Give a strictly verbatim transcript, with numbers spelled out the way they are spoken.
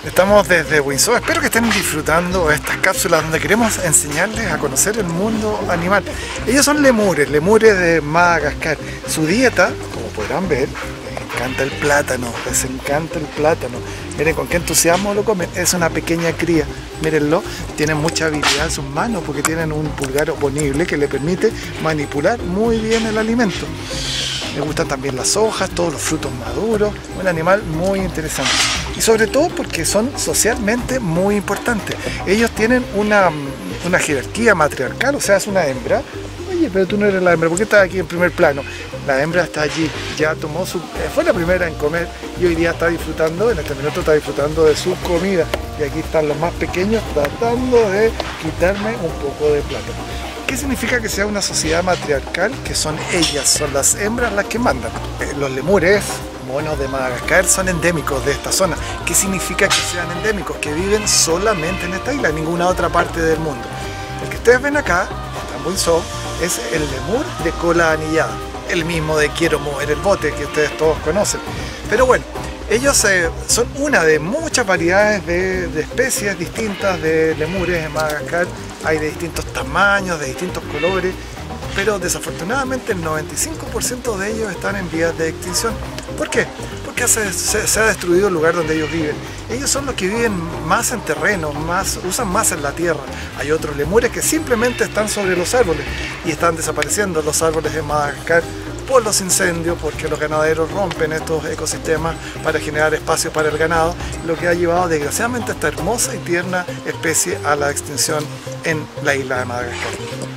Estamos desde Windsor, espero que estén disfrutando estas cápsulas donde queremos enseñarles a conocer el mundo animal. Ellos son lemures, lemures de Madagascar. Su dieta, como podrán ver, les encanta el plátano, les encanta el plátano. Miren con qué entusiasmo lo comen, es una pequeña cría. Mírenlo, tienen mucha habilidad en sus manos porque tienen un pulgar oponible que le permite manipular muy bien el alimento. Les gustan también las hojas, todos los frutos maduros, un animal muy interesante. Y sobre todo porque son socialmente muy importantes. Ellos tienen una, una jerarquía matriarcal, o sea, es una hembra. Oye, pero tú no eres la hembra, ¿por qué estás aquí en primer plano? La hembra está allí, ya tomó su... fue la primera en comer y hoy día está disfrutando, en este minuto está disfrutando de su comida. Y aquí están los más pequeños tratando de quitarme un poco de plátano. ¿Qué significa que sea una sociedad matriarcal? Que son ellas, son las hembras las que mandan. Los lemures, monos de Madagascar, son endémicos de esta zona. ¿Qué significa que sean endémicos? Que viven solamente en esta isla, en ninguna otra parte del mundo. El que ustedes ven acá, está en Windsor, es el lemur de cola anillada. El mismo de Quiero mover el bote, que ustedes todos conocen. Pero bueno, ellos eh, son una de muchas variedades de, de especies distintas de lemures en Madagascar. Hay de distintos tamaños, de distintos colores, pero desafortunadamente el noventa y cinco por ciento de ellos están en vías de extinción. ¿Por qué? Porque se, se, se ha destruido el lugar donde ellos viven. Ellos son los que viven más en terreno, más, usan más en la tierra. Hay otros lemures que simplemente están sobre los árboles y están desapareciendo los árboles en Madagascar por los incendios, porque los ganaderos rompen estos ecosistemas para generar espacio para el ganado, lo que ha llevado desgraciadamente a esta hermosa y tierna especie a la extinción en la isla de Madagascar.